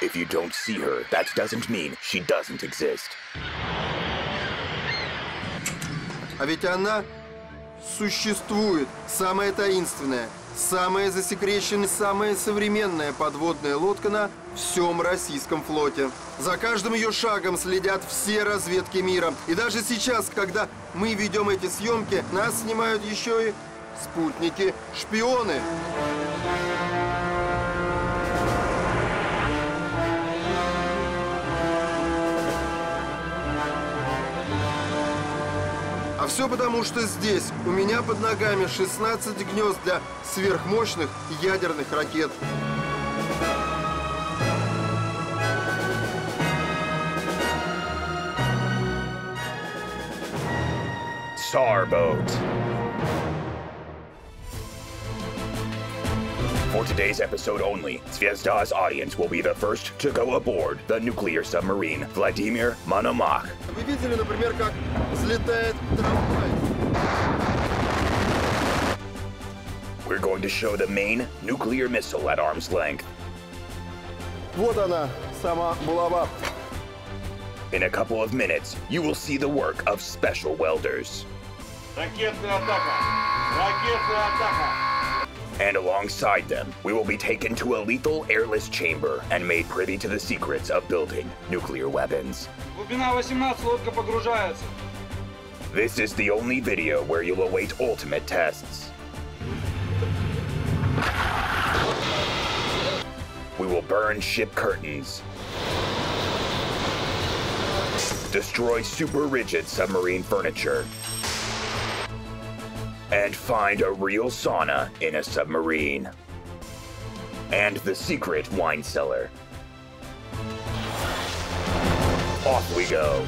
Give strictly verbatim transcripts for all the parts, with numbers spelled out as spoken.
If you don't see her, that doesn't mean she doesn't exist. А ведь она существует. Самая таинственная, самая засекреченная, самая современная подводная лодка на всем российском флоте. За каждым ее шагом следят все разведки мира. И даже сейчас, когда мы ведем эти съемки, нас снимают еще и спутники-шпионы. А все потому, что здесь у меня под ногами шестнадцать гнезд для сверхмощных ядерных ракет. Starboat. For today's episode only, Zvezda's audience will be the first to go aboard the nuclear submarine Vladimir Monomakh. Вы видели, например, как взлетает трамвай? We're going to show the main nuclear missile at arm's length. Вот она, сама булава. In a couple of minutes, you will see the work of special welders. Ракетная атака! Ракетная атака! And alongside them, we will be taken to a lethal airless chamber and made privy to the secrets of building nuclear weapons. Глубина восемнадцать, лодка погружается. This is the only video where you'll await ultimate tests. We will burn ship curtains, destroy super rigid submarine furniture, and find a real sauna in a submarine. And the secret wine cellar. Off we go.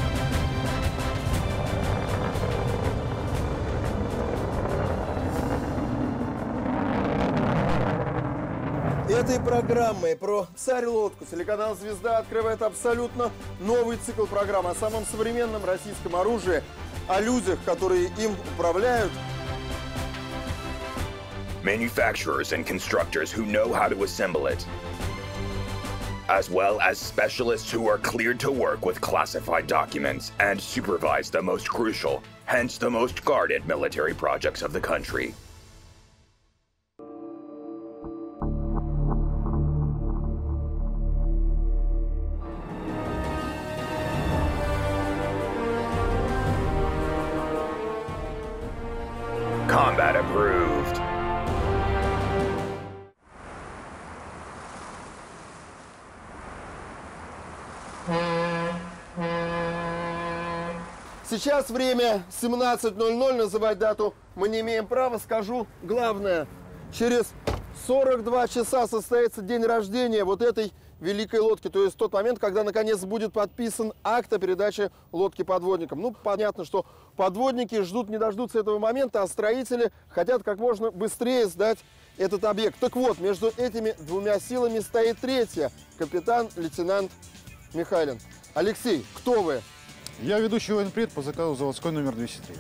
Этой программой про «Царь-лодку» телеканал «Звезда» открывает абсолютно новый цикл программ о самом современном российском оружии, о людях, которые им управляют. Manufacturers and constructors who know how to assemble it, as well as specialists who are cleared to work with classified documents and supervise the most crucial, hence the most guarded military projects of the country. Combat approved. Сейчас время семнадцать ноль ноль, называть дату мы не имеем права, скажу главное. Через сорок два часа состоится день рождения вот этой великой лодки, то есть тот момент, когда наконец будет подписан акт о передаче лодки подводникам. Ну, понятно, что подводники ждут не дождутся этого момента, а строители хотят как можно быстрее сдать этот объект. Так вот, между этими двумя силами стоит третья, капитан-лейтенант Михайлин. Алексей, кто вы? Я ведущий военпред по заказу заводской номер двести три.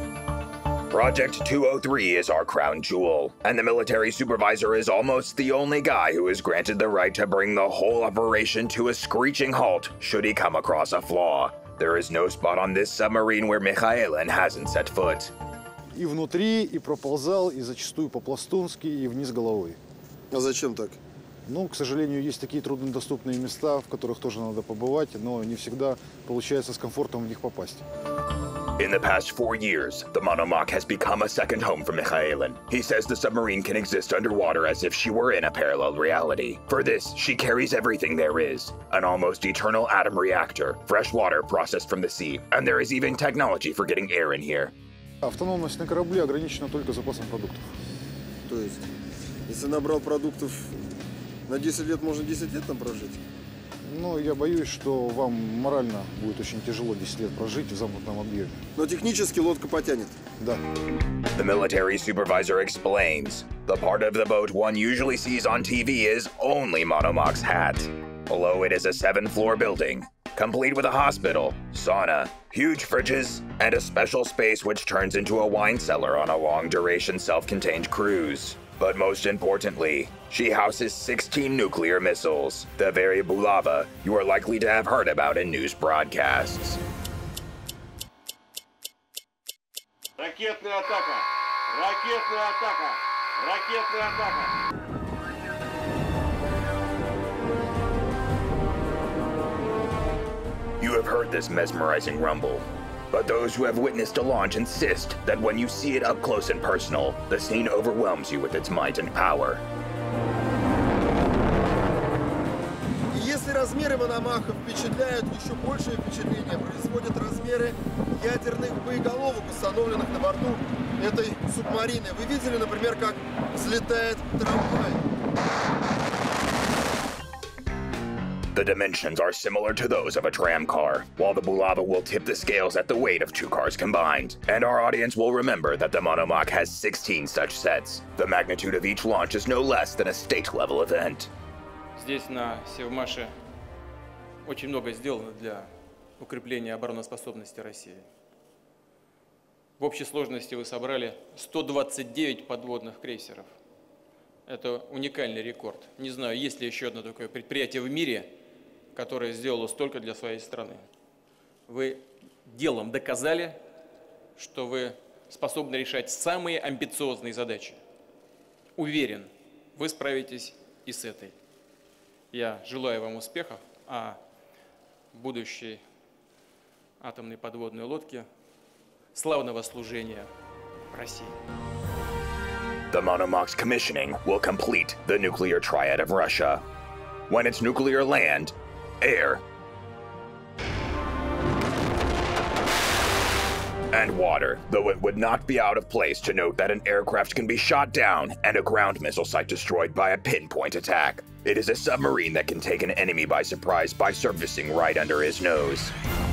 Project two oh three is our crown jewel, and the military supervisor is almost the only guy who is granted the right to bring the whole operation to a screeching halt should he come across a flaw. There is no spot on this submarine where Mikhailin hasn't set foot. И внутри, и проползал, и зачастую по-пластунски, и вниз головой. А зачем так? Ну, к сожалению, есть такие труднодоступные места, в которых тоже надо побывать, но не всегда получается с комфортом в них попасть. In the past four years, the Monomakh has become a second home for Mikhailin. He says the submarine can exist underwater as if she were in a parallel reality. For this, she carries everything there is. An almost eternal atom reactor, fresh water processed from the sea, and there is even technology for getting air in here. Автономность на корабле ограничена только запасом продуктов. То есть, если набрал продуктов на десять лет, можно десять лет там прожить? Но я боюсь, что вам морально будет очень тяжело десять лет прожить в замкнутом объеме. Но технически лодка потянет. Да. The military supervisor explains. The part of the boat one usually sees on T V is only Monomakh's hat. Below it is a seven-floor building, complete with a hospital, sauna, huge fridges, and a special space which turns into a wine cellar on a long-duration self-contained cruise. But most importantly, she houses sixteen nuclear missiles, the very Bulava you are likely to have heard about in news broadcasts. Ракетная атака! Ракетная атака! Ракетная атака! You have heard this mesmerizing rumble, but those who have witnessed a launch insist that when you see it up close and personal, the scene overwhelms you with its might and power. Если размеры Мономаха впечатляют, еще большее впечатление производят размеры ядерных боеголовок, установленных на борту этой субмарины. Вы видели, например, как взлетает трамвай? The dimensions are similar to those of a tram car, while the Bulava will tip the scales at the weight of two cars combined. And our audience will remember that the Monomach has sixteen such sets. The magnitude of each launch is no less than a state-level event. Здесь на Севмаше очень много сделано для укрепления обороноспособности России. В общей сложности вы собрали сто двадцать девять подводных крейсеров. Это уникальный рекорд. Не знаю, есть ли еще одно такое предприятие в мире, которое сделало столько для своей страны. Вы делом доказали, что вы способны решать самые амбициозные задачи. Уверен, вы справитесь и с этой. Я желаю вам успехов, а будущей атомной подводной лодке славного служения России. The Monomach's commissioning will complete the nuclear triad of Russia. When it's nuclear land, air, and water, though it would not be out of place to note that an aircraft can be shot down and a ground missile site destroyed by a pinpoint attack. It is a submarine that can take an enemy by surprise by surfacing right under his nose.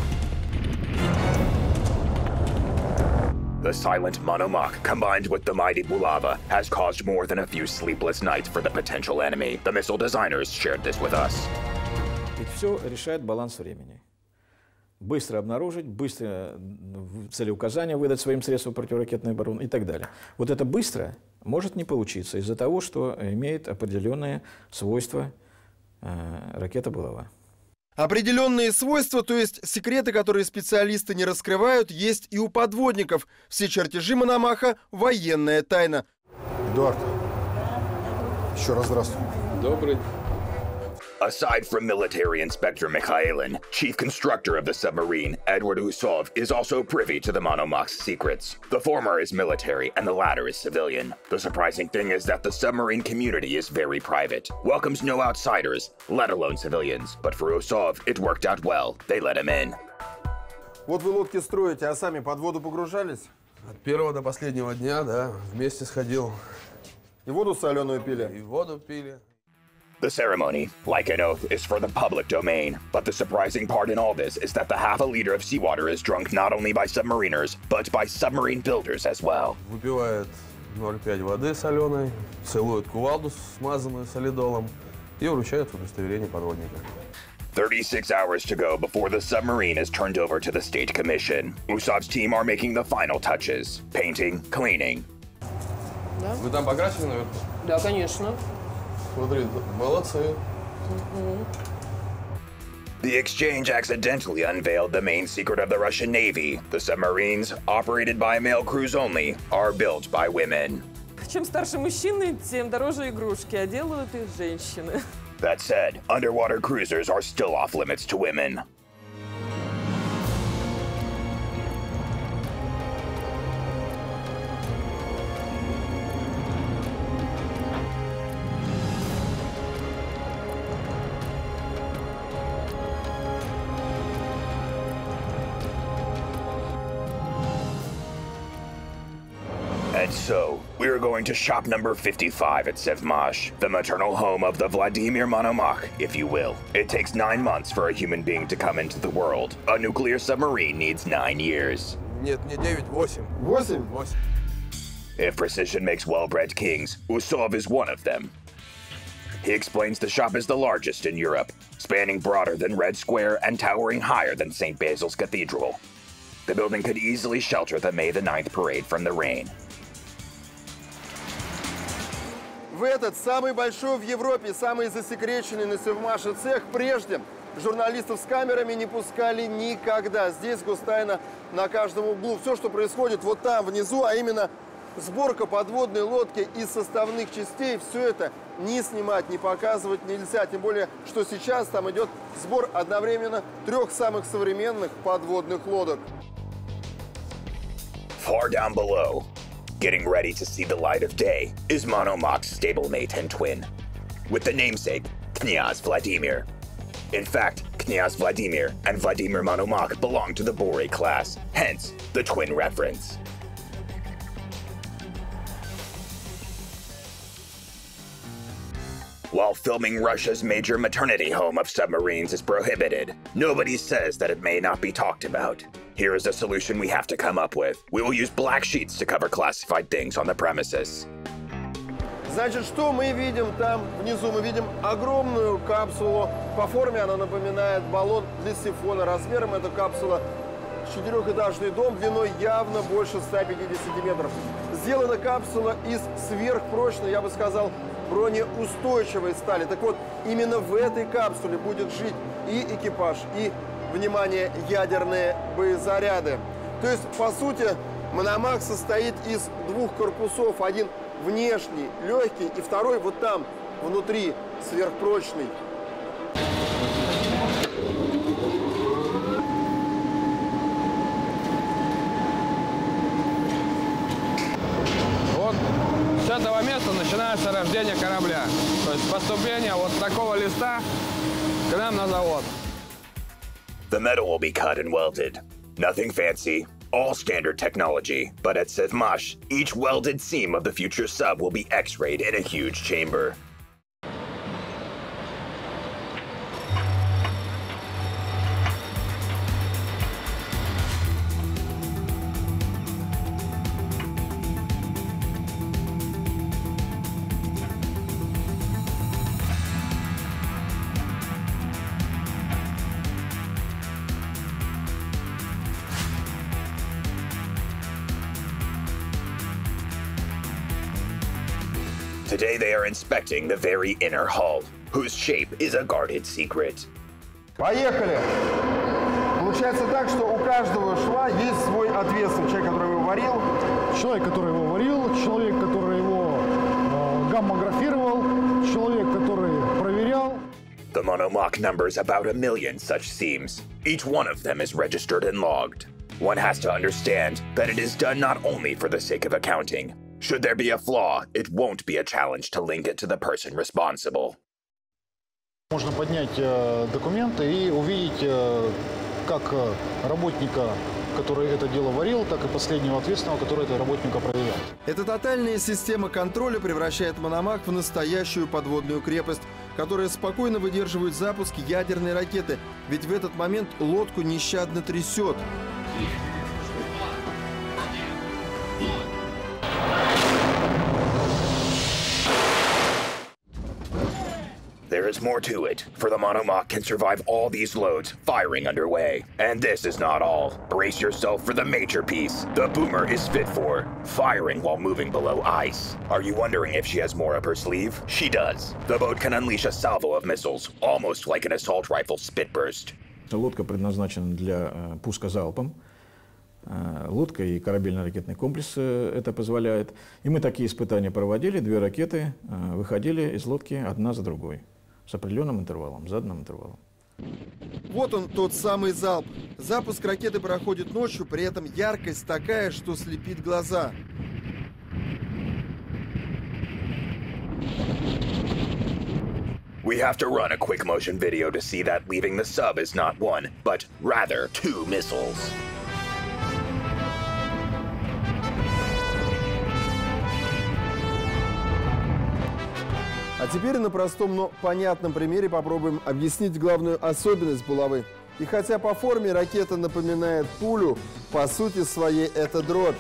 The silent Monomach, combined with the mighty Bulava, has caused more than a few sleepless nights for the potential enemy. The missile designers shared this with us. Ведь все решает баланс времени. Быстро обнаружить, быстро целеуказания выдать своим средствам противоракетной обороны и так далее. Вот это быстро может не получиться из-за того, что имеет определенные свойства э, ракета Булава. Определенные свойства, то есть секреты, которые специалисты не раскрывают, есть и у подводников. Все чертежи Мономаха – военная тайна. Эдуард, еще раз здравствуй. Добрый. Aside from military inspector Mikhailin, chief constructor of the submarine, Edward Usov, is also privy to the Monomach's secrets. The former is military and the latter is civilian. The surprising thing is that the submarine community is very private, welcomes no outsiders, let alone civilians. But for Usov, it worked out well. They let him in. Вот вы лодки строите, а сами под воду погружались? От первого до последнего дня, да, вместе сходил. И воду соленую пили? И воду пили. The ceremony, like an oath, is for the public domain. But the surprising part in all this is that the half a liter of seawater is drunk not only by submariners, but by submarine builders as well. Выпивает ноль пять воды соленой, целует кувалду, смазанную солидолом, и вручает удостоверение подводника. thirty-six hours to go before the submarine is turned over to the State Commission. Usov's team are making the final touches. Painting, cleaning. Вы там покрасили наверху? Да, конечно. Смотри, молодцы. The exchange accidentally unveiled the main secret of the Russian Navy. The submarines, operated by male crews only, are built by women. Чем старше мужчины, тем дороже игрушки, а делают их женщины. That said, underwater cruisers are still off limits to women. And so, we're going to shop number fifty-five at Sevmash, the maternal home of the Vladimir Monomach, if you will. It takes nine months for a human being to come into the world. A nuclear submarine needs nine years. Нет, не девять, восемь. Восемь? Восемь. If precision makes well-bred kings, Usov is one of them. He explains the shop is the largest in Europe, spanning broader than Red Square and towering higher than Saint Basil's Cathedral. The building could easily shelter the May the ninth parade from the rain. в этот самый большой в Европе, самый засекреченный на Севмаше цех прежде журналистов с камерами не пускали никогда. Здесь гостайна на каждом углу. Все, что происходит вот там внизу, а именно сборка подводной лодки из составных частей, все это ни снимать, ни показывать нельзя. Тем более, что сейчас там идет сбор одновременно трех самых современных подводных лодок. Far down below, getting ready to see the light of day, is Monomach's stablemate and twin, with the namesake Knyaz Vladimir. In fact, Knyaz Vladimir and Vladimir Monomach belong to the Bore class, hence the twin reference. While filming Russia's major maternity home of submarines is prohibited, nobody says that it may not be talked about. Here is a solution we have to come up with. We will use black sheets to cover classified things on the premises. Значит, что мы видим там внизу? Мы видим огромную капсулу. По форме она напоминает баллон для сифона. Размером эта капсула четырехэтажный дом, длиной явно больше ста пятидесяти метров. Сделана капсула из сверхпрочной, я бы сказал, бронеустойчивой стали. Так вот, именно в этой капсуле будет жить и экипаж, и, внимание, ядерные боезаряды. То есть, по сути, Мономах состоит из двух корпусов. Один внешний, легкий, и второй вот там, внутри, сверхпрочный. Вот с этого места начинается рождение корабля. То есть поступление вот такого листа к нам на завод. The metal will be cut and welded. Nothing fancy. All standard technology, but at Sevmash, each welded seam of the future sub will be X-rayed in a huge chamber. Today they are inspecting the very inner hull, whose shape is a guarded secret. Поехали! Получается так, что у каждого шва есть свой ответственный человек, который его варил. Человек, который его варил, человек, который его э, гаммографировал, человек, который проверял. The Monomach numbers about a million such seams. Each one of them is registered and logged. One has to understand that it is done not only for the sake of accounting. Should there be a flaw, it won't be a challenge to link it to the person responsible. Можно поднять э, документы и увидеть э, как работника, который это дело варил, так и последнего ответственного, который это работника проверял. Эта тотальная система контроля превращает Мономах в настоящую подводную крепость, которая спокойно выдерживает запуск ядерной ракеты, ведь в этот момент лодку нещадно трясет. There is more to it, for the Monomach can survive all these loads, firing underway. And this is not all. Brace yourself for the major piece. The boomer is fit for firing while moving below ice. Are you wondering if she has more up her sleeve? She does. The boat can unleash a salvo of missiles, almost like an assault rifle spit burst. Лодка предназначена для э, пуска залпом. Э, лодка и корабельно-ракетный комплекс э, это позволяет. И мы такие испытания проводили. Две ракеты э, выходили из лодки одна за другой. С определенным интервалом, заданным интервалом. Вот он, тот самый залп. Запуск ракеты проходит ночью, при этом яркость такая, что слепит глаза. We have to run a quick motion video to see that leaving the sub is not one, but rather two missiles. А теперь на простом, но понятном примере попробуем объяснить главную особенность булавы. И хотя по форме ракета напоминает пулю, по сути своей это дробь.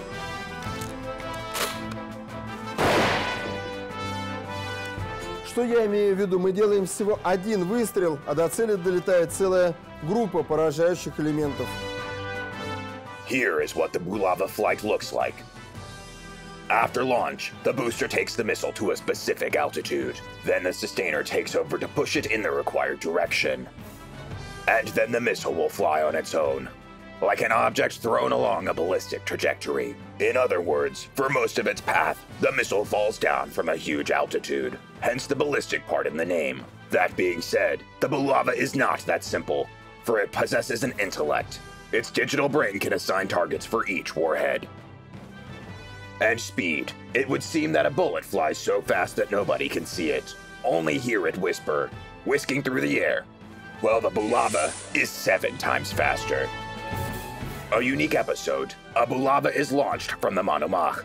Что я имею в виду? Мы делаем всего один выстрел, а до цели долетает целая группа поражающих элементов. Here is what the Bulava flight looks like. After launch, the booster takes the missile to a specific altitude. Then the sustainer takes over to push it in the required direction. And then the missile will fly on its own, like an object thrown along a ballistic trajectory. In other words, for most of its path, the missile falls down from a huge altitude, hence the ballistic part in the name. That being said, the Bulava is not that simple, for it possesses an intellect. Its digital brain can assign targets for each warhead. And speed. It would seem that a bullet flies so fast that nobody can see it. Only hear it whisper, whisking through the air. Well, the Bulava is seven times faster. A unique episode. A Bulava is launched from the Monomach.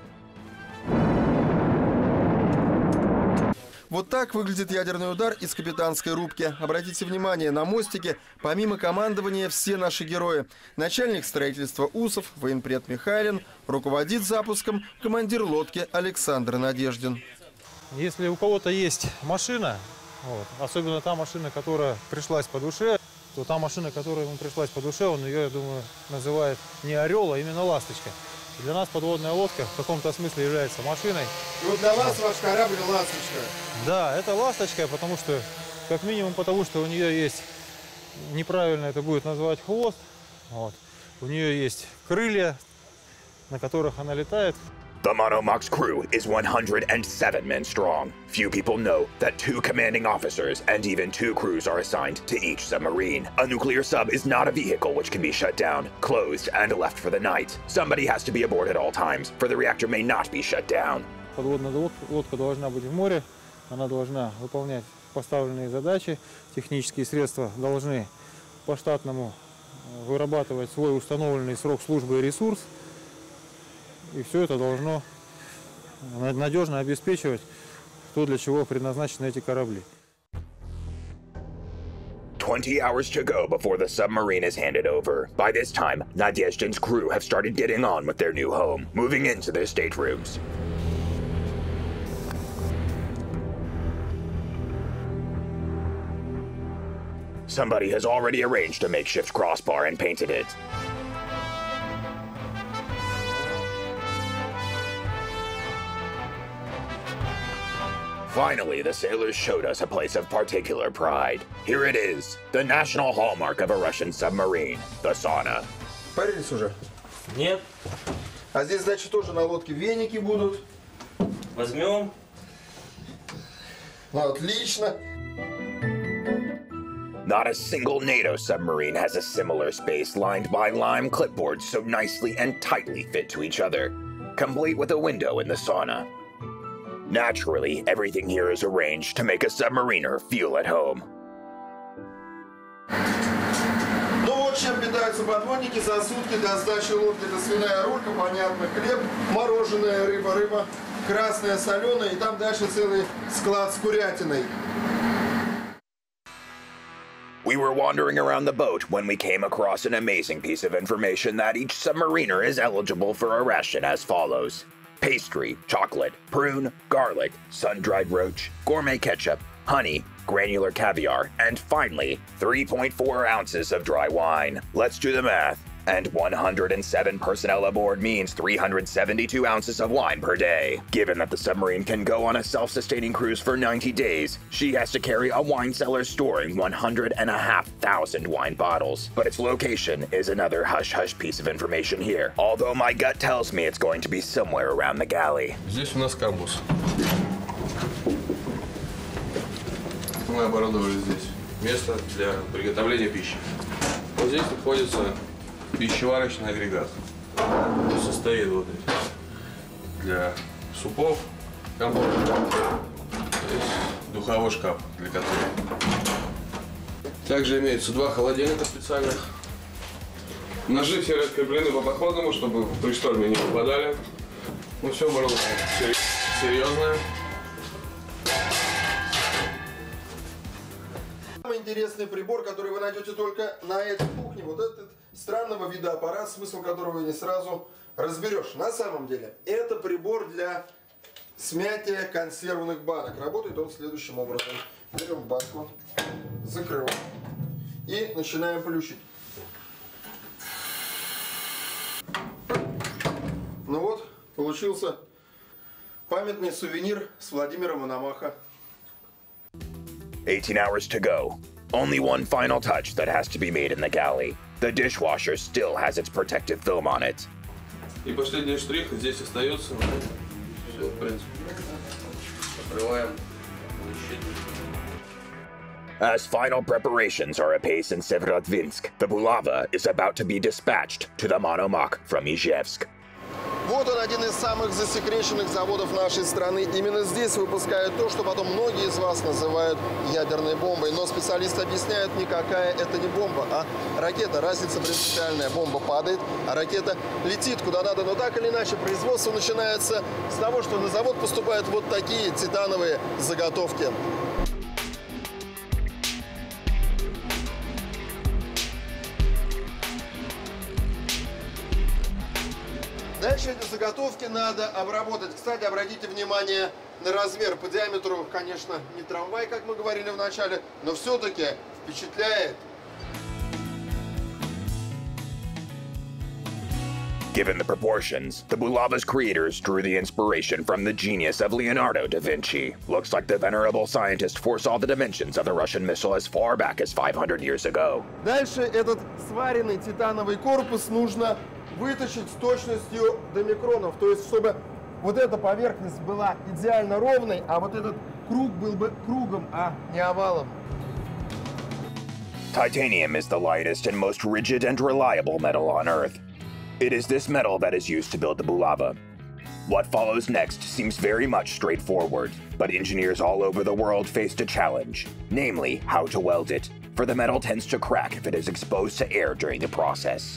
Вот так выглядит ядерный удар из капитанской рубки. Обратите внимание, на мостике, помимо командования, все наши герои. Начальник строительства Усов, военпред Михайлин, руководит запуском командир лодки Александр Надеждин. Если у кого-то есть машина, вот, особенно та машина, которая пришлась по душе, то та машина, которая ему пришлась по душе, он ее, я думаю, называет не «Орел», а именно «Ласточка». Для нас подводная лодка в каком-то смысле является машиной. И вот для вас ваш корабль «Ласточка». Да, это «Ласточка», потому что, как минимум, потому что у нее есть, неправильно это будет называть, хвост. Вот. У нее есть крылья, на которых она летает. The Monomach's crew is one hundred seven men strong. Few people know that two commanding officers and even two crews are assigned to each submarine. A nuclear sub is not a vehicle which can be shut down, closed, and left for the night. Somebody has to be aboard at all times, for the reactor may not be shut down. Подводная лодка должна быть в море, она должна выполнять поставленные задачи, технические средства должны по штатному вырабатывать свой установленный срок службы и ресурс. И все это должно надежно обеспечивать то, для чего предназначены эти корабли. twenty hours to go before the submarine is handed over. By this time, Nadezhdin's crew have started getting on with their new home, moving into their staterooms. Somebody has already arranged a makeshift crossbar and painted it. Finally, the sailors showed us a place of particular pride. Here it is, the national hallmark of a Russian submarine, the sauna. Парились уже? Нет. А здесь, значит, тоже на лодке веники будут. Возьмем. Ну, отлично. Not a single NATO submarine has a similar space lined by lime clipboards so nicely and tightly fit to each other, complete with a window in the sauna. Naturally, everything here is arranged to make a submariner feel at home. Ну вот чем питаются подводники за сутки до сдачи лодки. Это свиная рулька, понятно, хлеб, мороженое, рыба, рыба, красная, соленая, и там дальше целый склад с курятиной. We were wandering around the boat when we came across an amazing piece of information that each submariner is eligible for a ration as follows. Pastry, chocolate, prune, garlic, sun-dried roach, gourmet ketchup, honey, granular caviar, and finally, three point four ounces of dry wine. Let's do the math. And one hundred seven personnel aboard means three hundred seventy-two ounces of wine per day. Given that the submarine can go on a self-sustaining cruise for ninety days, she has to carry a wine cellar storing one hundred and a half thousand wine bottles. But its location is another hush-hush piece of information here, although my gut tells me it's going to be somewhere around the galley. Здесь у нас камбус. Мы оборудовали здесь место для приготовления пищи. Вот здесь находится пищеварочный агрегат. Состоит вот для супов, компотов. Здесь духовой шкаф для котлет. Также имеется два холодильника специальных. Ножи все раскреплены по подходному, чтобы при шторме не попадали. Ну все оборудовано серьезное. Самый интересный прибор, который вы найдете только на этой кухне, вот этот странного вида аппарат, смысл которого не сразу разберешь. На самом деле, это прибор для смятия консервных банок. Работает он следующим образом. Берем банку, закрываем и начинаем плющить. Ну вот, получился Памятный сувенир с Владимира Мономаха. eighteen hours to go. Only one final touch that has to be made in the galley. The dishwasher still has its protective film on it. И последний штрих здесь остается. Все, в принципе. Открываем. As final preparations are apace in Severodvinsk, the Bulava is about to be dispatched to the Monomach from Izhevsk. Вот он, один из самых засекреченных заводов нашей страны. Именно здесь выпускают то, что потом многие из вас называют ядерной бомбой. Но специалисты объясняют, никакая это не бомба, а ракета. Разница принципиальная. Бомба падает, а ракета летит куда надо. Но так или иначе, производство начинается с того, что на завод поступают вот такие титановые заготовки. Дальше эти заготовки надо обработать. Кстати, обратите внимание на размер. По диаметру, конечно, не трамвай, как мы говорили в начале, но все-таки впечатляет. Given the proportions, the Bulava's creators drew the inspiration from the genius of Leonardo da Vinci. Looks like the venerable scientist foresaw the dimensions of the Russian missile as far back as five hundred years ago. Дальше этот сваренный титановый корпус нужно выточить с точностью до микронов. То есть, чтобы вот эта поверхность была идеально ровной, а вот этот круг был бы кругом, а не овалом. Titanium is the lightest and most rigid and reliable metal on Earth. It is this metal that is used to build the Bulava. What follows next seems very much straightforward, but engineers all over the world faced a challenge, namely how to weld it, for the metal tends to crack if it is exposed to air during the process.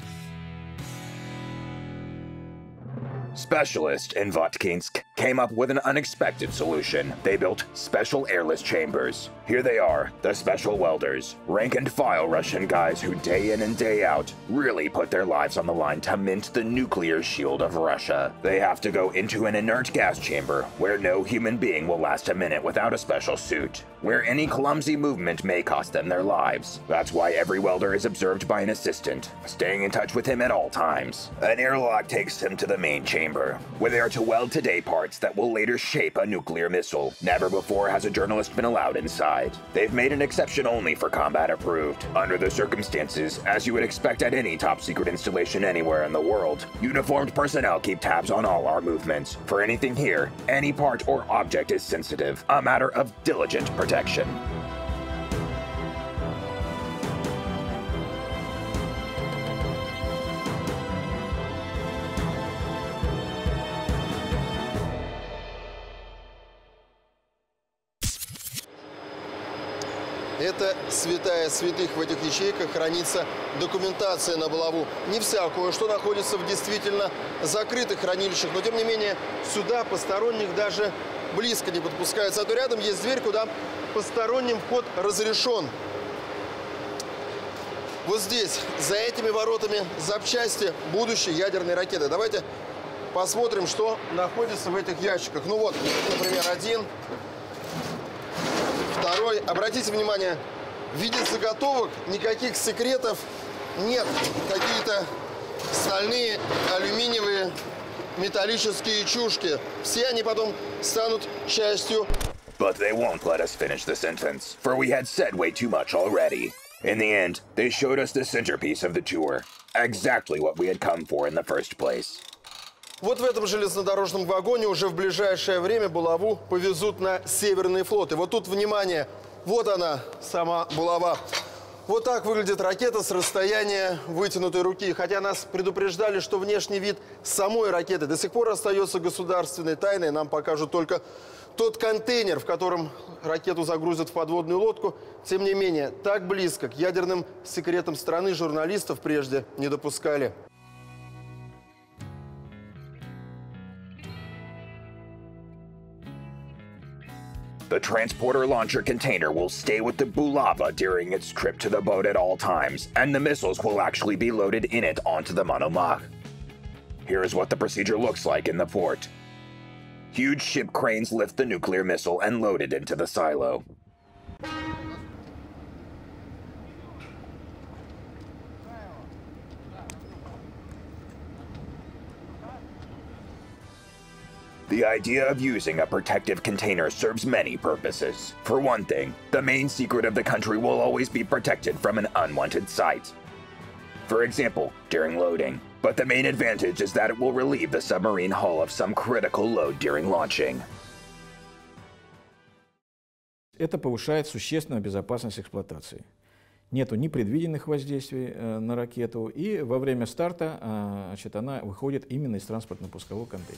Specialists in Votkinsk came up with an unexpected solution. They built special airless chambers. Here they are, the special welders, rank and file Russian guys who day in and day out really put their lives on the line to mint the nuclear shield of Russia. They have to go into an inert gas chamber where no human being will last a minute without a special suit, where any clumsy movement may cost them their lives. That's why every welder is observed by an assistant, staying in touch with him at all times. An airlock takes him to the main chamber, where they are to weld today parts that will later shape a nuclear missile. Never before has a journalist been allowed inside. They've made an exception only for combat approved. Under the circumstances, as you would expect at any top secret installation anywhere in the world, uniformed personnel keep tabs on all our movements. For anything here, any part or object is sensitive, a matter of diligent protection. Это святая святых. В этих ячейках хранится документация на Булаву. Не вся, кое-что находится в действительно закрытых хранилищах, но тем не менее сюда посторонних даже близко не подпускают. Зато рядом есть дверь, куда посторонним вход разрешен. Вот здесь, за этими воротами, запчасти будущей ядерной ракеты. Давайте посмотрим, что находится в этих ящиках. Ну вот, например, один. Второй. Обратите внимание, в виде заготовок никаких секретов нет. Какие-то стальные, алюминиевые, металлические чушки. Все они потом станут частью. But they won't let us finish the sentence, for we had said way too much already. In the end, they showed us the centerpiece of the tour. Exactly what we had come for in the first place. Вот в этом железнодорожном вагоне уже в ближайшее время Булаву повезут на Северный флот. И вот тут, внимание, вот она, сама Булава. Вот так выглядит ракета с расстояния вытянутой руки. Хотя нас предупреждали, что внешний вид самой ракеты до сих пор остается государственной тайной. Нам покажут только тот контейнер, в котором ракету загрузят в подводную лодку. Тем не менее, так близко к ядерным секретам страны журналистов прежде не допускали. The transporter launcher container will stay with the Bulava during its trip to the boat at all times, and the missiles will actually be loaded in it onto the Monomach. Here is what the procedure looks like in the port. Huge ship cranes lift the nuclear missile and load it into the silo. The idea of using a protective container serves many purposes. For one thing, the main secret of the country will always be protected from an unwanted sight. For example, during loading. But the main advantage is that it will relieve the submarine hull of some critical load during launching. Это повышает существенно безопасность эксплуатации. Нету ни предвиденных воздействий э, на ракету, и во время старта э, значит, она выходит именно из транспортно-пускового контейнера.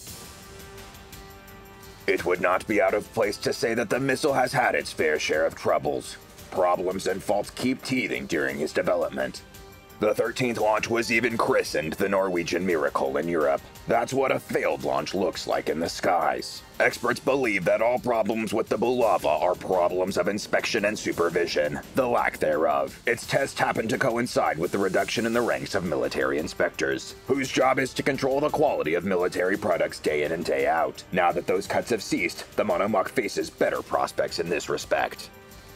It would not be out of place to say that the missile has had its fair share of troubles. Problems and faults keep teething during its development. The thirteenth launch was even christened the Norwegian Miracle in Europe. That's what a failed launch looks like in the skies. Experts believe that all problems with the Bulava are problems of inspection and supervision, the lack thereof. Its tests happen to coincide with the reduction in the ranks of military inspectors, whose job is to control the quality of military products day in and day out. Now that those cuts have ceased, the Monomach faces better prospects in this respect.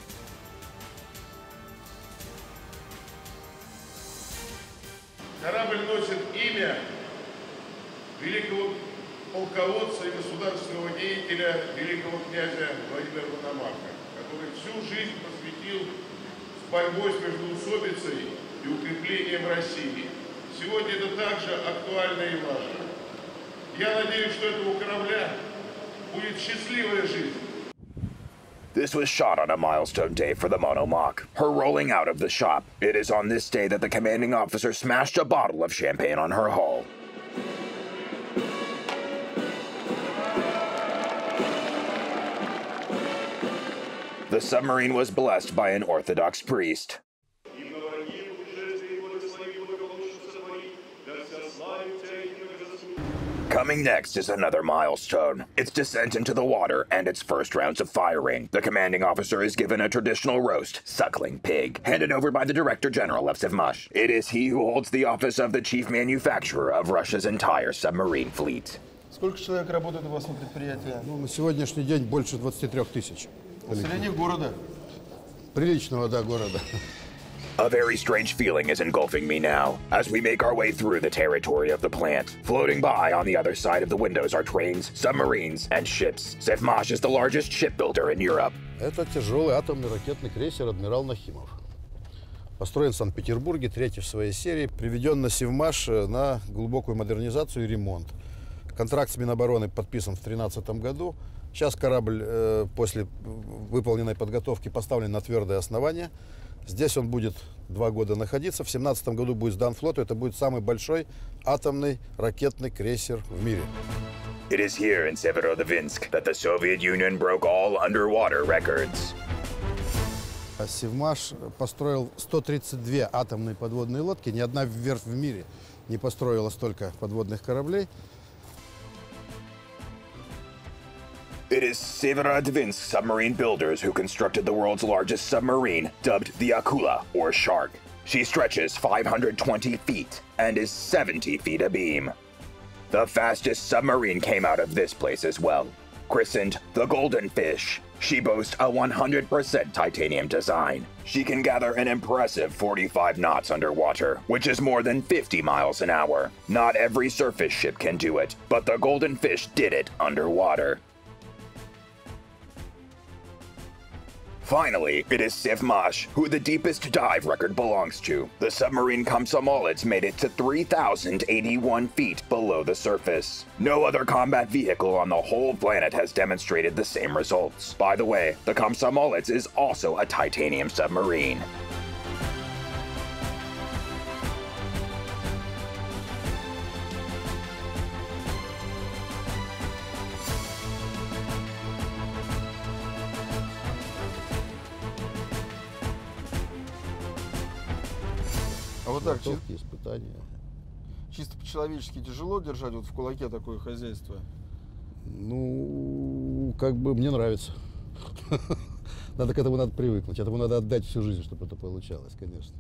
Корабль носит имя великого полководца и государственного деятеля великого князя Владимира Мономаха, который всю жизнь посвятил борьбой с междоусобицей и укреплением России. Сегодня это также актуально и важно. Я надеюсь, что этого корабля будет счастливая жизнь. This was shot on a milestone day for the Monomach, her rolling out of the shop. It is on this day that the commanding officer smashed a bottle of champagne on her hull. The submarine was blessed by an Orthodox priest. Coming next is another milestone, its descent into the water and its first rounds of firing. The commanding officer is given a traditional roast, suckling pig, handed over by the Director General of Sevmash. It is he who holds the office of the chief manufacturer of Russia's entire submarine fleet. Сколько человек работает у вас на предприятии? Ну, на сегодняшний день больше двадцати трёх тысяч. Население города? Приличного, да, города. A very strange feeling is engulfing me now, as we make our way through the territory of the plant. Floating by on the other side of the windows are trains, submarines, and ships. Sevmash is the largest shipbuilder in Europe. Это тяжелый атомный ракетный крейсер «Адмирал Нахимов». Построен в Санкт-Петербурге, третий в своей серии. Приведен на Севмаш на глубокую модернизацию и ремонт. Контракт с Минобороны подписан в две тысячи тринадцатом году. Сейчас корабль э, после выполненной подготовки поставлен на твердое основание. Здесь он будет два года находиться. В две тысячи семнадцатом году будет сдан флоту. Это будет самый большой атомный ракетный крейсер в мире. It is here in Severodvinsk that the Soviet Union broke all underwater records. Севмаш построил сто тридцать две атомные подводные лодки. Ни одна верфь в мире не построила столько подводных кораблей. It is Severodvinsk submarine builders who constructed the world's largest submarine, dubbed the Akula, or Shark. She stretches five hundred twenty feet and is seventy feet abeam. The fastest submarine came out of this place as well. Christened the Golden Fish, she boasts a one hundred percent titanium design. She can gather an impressive forty-five knots underwater, which is more than fifty miles an hour. Not every surface ship can do it, but the Golden Fish did it underwater. Finally, it is Sevmash, who the deepest dive record belongs to. The submarine Komsomolets made it to three thousand eighty-one feet below the surface. No other combat vehicle on the whole planet has demonstrated the same results. By the way, the Komsomolets is also a titanium submarine. А вот так, Готовки, испытания. чисто по-человечески тяжело держать вот в кулаке такое хозяйство? Ну, как бы мне нравится. Надо к этому надо привыкнуть, этому надо отдать всю жизнь, чтобы это получалось, конечно.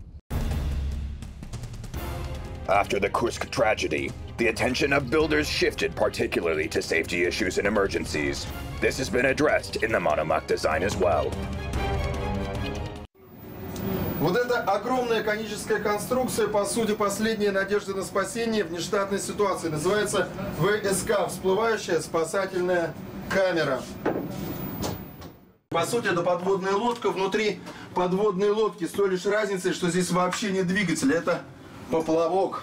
After the Kursk tragedy, the attention of builders shifted particularly to safety issues and emergencies. This has been addressed in the Monomach design as well. Вот эта огромная коническая конструкция, по сути, последняя надежда на спасение в нештатной ситуации. Называется ВСК, всплывающая спасательная камера. По сути, это подводная лодка. Внутри подводной лодки с той лишь разницей, что здесь вообще не двигатель, это поплавок.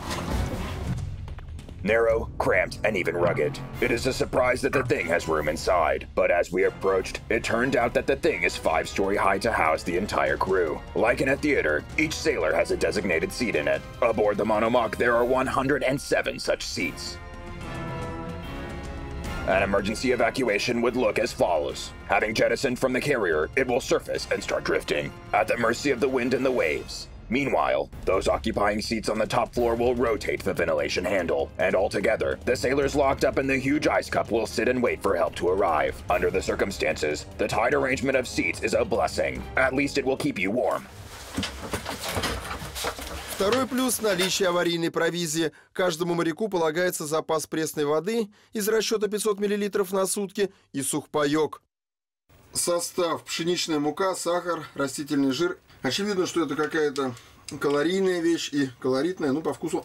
Narrow, cramped, and even rugged. It is a surprise that the thing has room inside, but as we approached, it turned out that the thing is five-story high to house the entire crew. Like in a theater, each sailor has a designated seat in it. Aboard the Monomach, there are one hundred seven such seats. An emergency evacuation would look as follows. Having jettisoned from the carrier, it will surface and start drifting, at the mercy of the wind and the waves. Meanwhile, those occupying seats on the top floor will rotate the ventilation handle, and altogether, the sailors locked up in the huge ice cup will sit and wait for help to arrive. Under the circumstances, the tight arrangement of seats is a blessing. At least it will keep you warm. Второй плюс – наличие аварийной провизии. Каждому моряку полагается запас пресной воды из расчета пятьсот миллилитров на сутки и сухпайок. Состав: пшеничная мука, сахар, растительный жир. Очевидно, что это какая-то калорийная вещь и колоритная, ну, по вкусу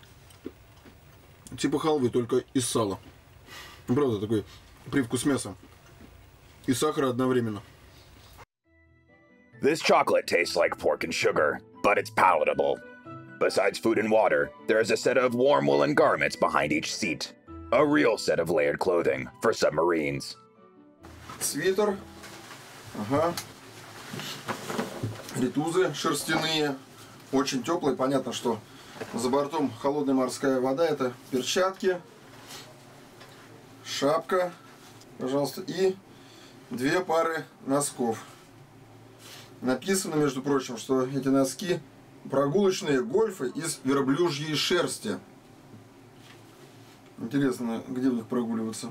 типа халвы, только из сала. Правда, такой привкус мяса и сахара одновременно. This chocolate tastes like pork and sugar, but it's palatable. Besides food and water, there is a set of warm woolen garments behind each seat. A real set of layered clothing for submarines. Свитер. Ага. Ритузы шерстяные. Очень теплые. Понятно, что за бортом холодная морская вода. Это перчатки. Шапка. Пожалуйста. И две пары носков. Написано, между прочим, что эти носки прогулочные гольфы из верблюжьей шерсти. Интересно, где в них прогуливаться?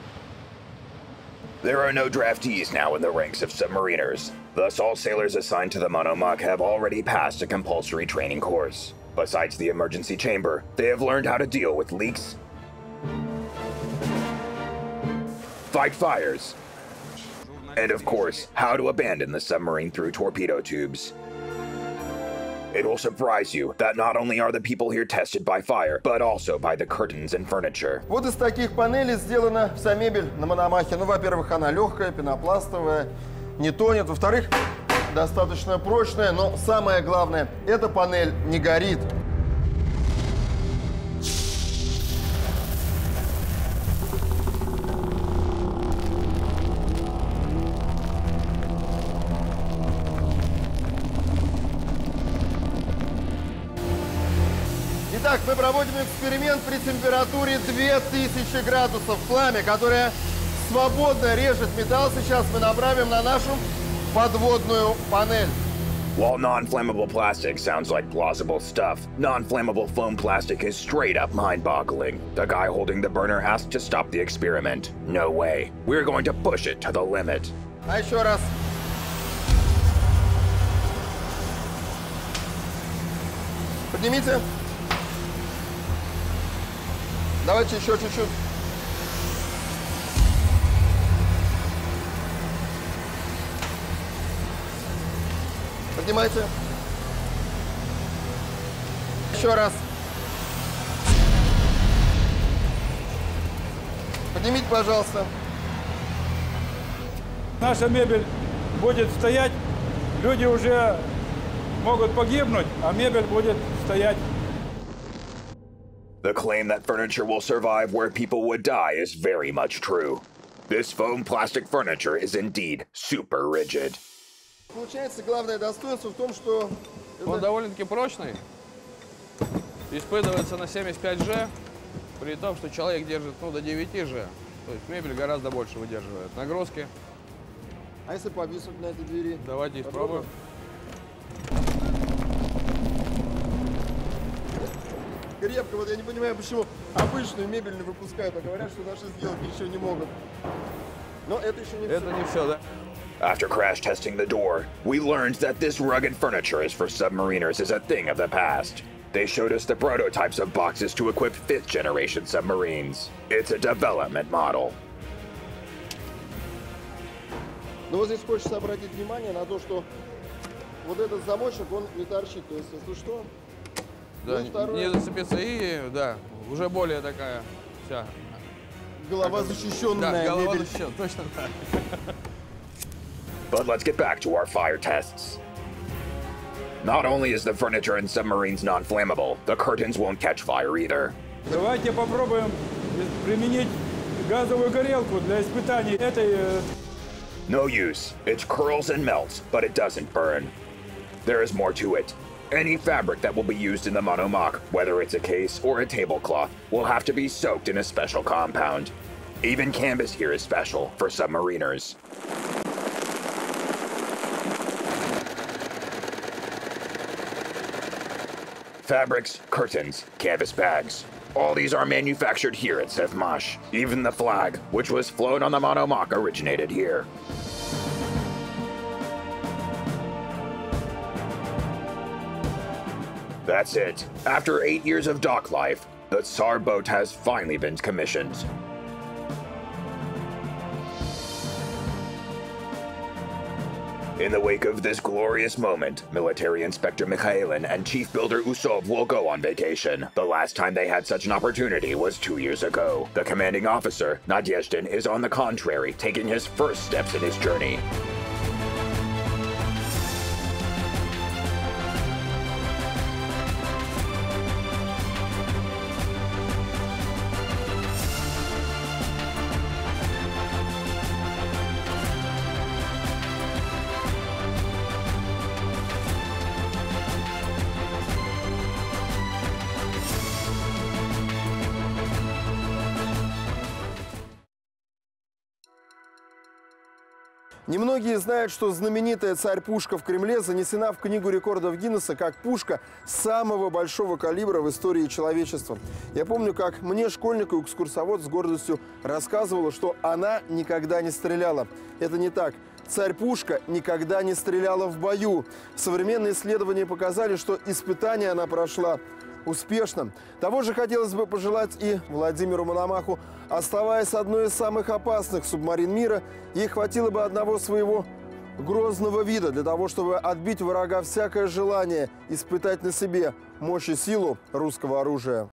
There are no draftees now in the ranks of submariners. Thus, all sailors assigned to the Monomach have already passed a compulsory training course. Besides the emergency chamber, they have learned how to deal with leaks, fight fires, and of course, how to abandon the submarine through torpedo tubes. It will surprise you that not only are the people here tested by fire, but also by the curtains and furniture. Вот из таких панелей сделана вся мебель на Мономахе. Ну, во-первых, она легкая, пенопластовая, не тонет. Во-вторых, достаточно прочная. Но самое главное, эта панель не горит. Итак, мы проводим эксперимент при температуре две тысячи градусов. Пламя, которое свободно режет металл, сейчас мы направим на нашу подводную панель. While non-flammable plastic sounds like plausible stuff, non-flammable foam plastic is straight up mind-boggling. The guy holding the burner asked to stop the experiment. No way. We're going to push it to the limit. А еще раз. Поднимите. Давайте еще чуть-чуть. Поднимайте. Еще раз. Поднимите, пожалуйста. Наша мебель будет стоять, люди уже могут погибнуть, а мебель будет стоять. The claim that furniture will survive where people would die is very much true. This foam plastic furniture is indeed super rigid. Получается, главное достоинство в том, что... Он довольно-таки прочный. Испытывается на семьдесят пять джи, при том, что человек держит ну, до девяти джи. То есть мебель гораздо больше выдерживает нагрузки. А если повиснуть на этой двери? Давайте испробуем. Крепко. Вот я не понимаю, почему обычную мебель не выпускают, а говорят, что наши сделать ничего не могут. Но это еще не все. Это не все, да? After crash testing the door, we learned that this rugged furniture is for submariners is a thing of the past. They showed us the prototypes of boxes to equip fifth generation submarines. It's a development model. Но вот здесь хочется обратить внимание на то, что вот этот замочек, он не торчит. То есть, если что, Да, ну, второй. не зацепиться и, да, уже более такая вся. Голова защищенная. Да, голова мебель. защищенная, точно так. But let's get back to our fire tests. Not only is the furniture in submarines non-flammable, the curtains won't catch fire either. Давайте попробуем применить газовую горелку для испытаний этой. No use. It curls and melts, but it doesn't burn. There is more to it. Any fabric that will be used in the monomach, whether it's a case or a tablecloth, will have to be soaked in a special compound. Even canvas here is special for submariners. Fabrics, curtains, canvas bags. All these are manufactured here at Sevmash. Even the flag, which was flown on the monomach, originated here. That's it. After eight years of dock life, the Tsar boat has finally been commissioned. In the wake of this glorious moment, Military Inspector Mikhailin and Chief Builder Usov will go on vacation. The last time they had such an opportunity was two years ago. The commanding officer, Nadyezhdin, is on the contrary, taking his first steps in his journey. Немногие знают, что знаменитая царь-пушка в Кремле занесена в Книгу рекордов Гиннесса как пушка самого большого калибра в истории человечества. Я помню, как мне, школьник и экскурсовод, с гордостью рассказывала, что она никогда не стреляла. Это не так. Царь-пушка никогда не стреляла в бою. Современные исследования показали, что испытания она прошла успешно. Того же хотелось бы пожелать и Владимиру Мономаху. Оставаясь одной из самых опасных субмарин мира, ей хватило бы одного своего грозного вида для того, чтобы отбить врага всякое желание испытать на себе мощь и силу русского оружия.